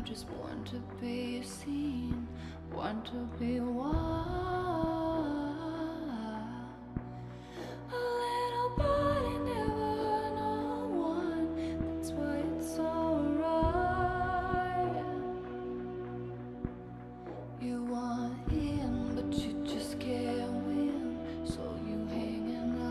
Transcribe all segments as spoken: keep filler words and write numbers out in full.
just born to be seen, born to be wild. A little body, never no one, that's why it's alright. You want in, but you just can't win, so you hang in the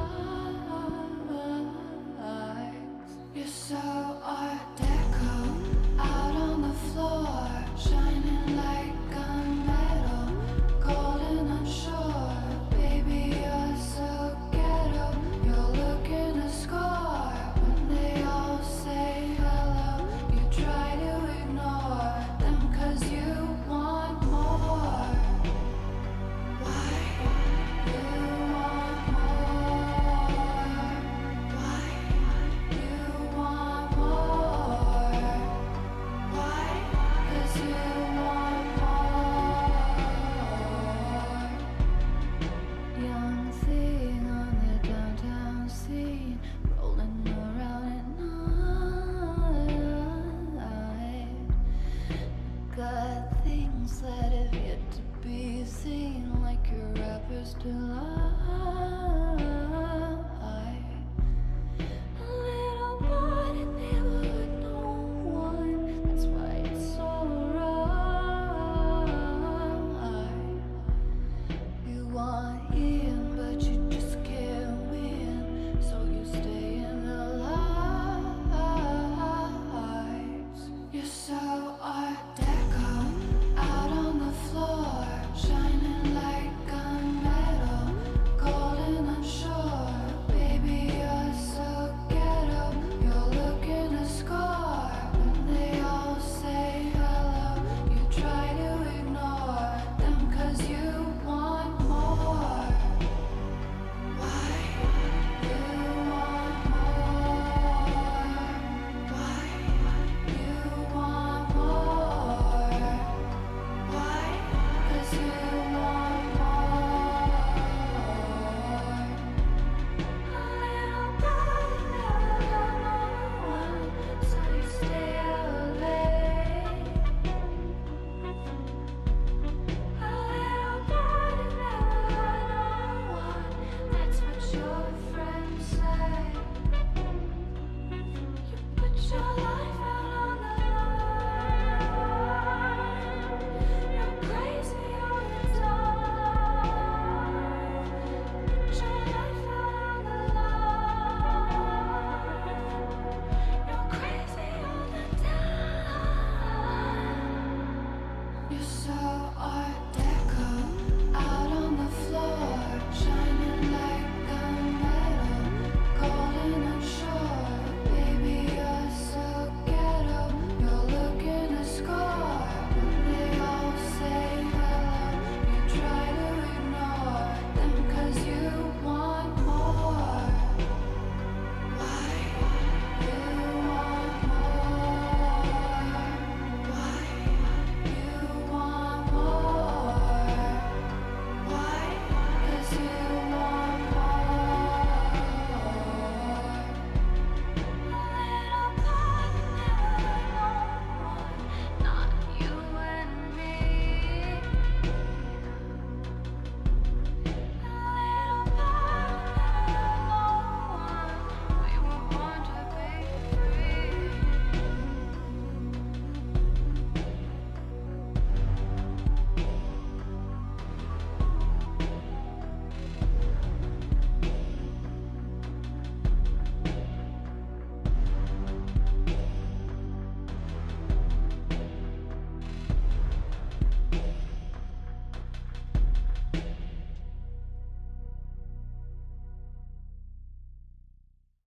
lights. You're so art deco, out on the floor, shining like gunmetal, golden unsure. Baby, you're so ghetto, you're looking to score. When they all say hello, you try to ignore them, cause you want more. Why you want more? Why you want more? Why? Cause you want more. Young thing on the downtown scene, rolling around at night. Got things that have yet to be seen, like your rapper's delight. A little body, never no one, that's why it's alright. You want in, but you just can't win, so you stay in the lights. You're so art deco, out on the floor, shining like gunmetal, golden unsure. Baby, you're so ghetto, you're looking to score. When they all say hello, you try to ignore them, cause you want more. Why you want more? Why you want more? Why? Cause you want more. A little body, never no one, so you stay out late. A little body, never no one, that's what your friends say. You put your life out on the line. You're crazy all the time. Put your life out on the line. You're crazy all the time. You're so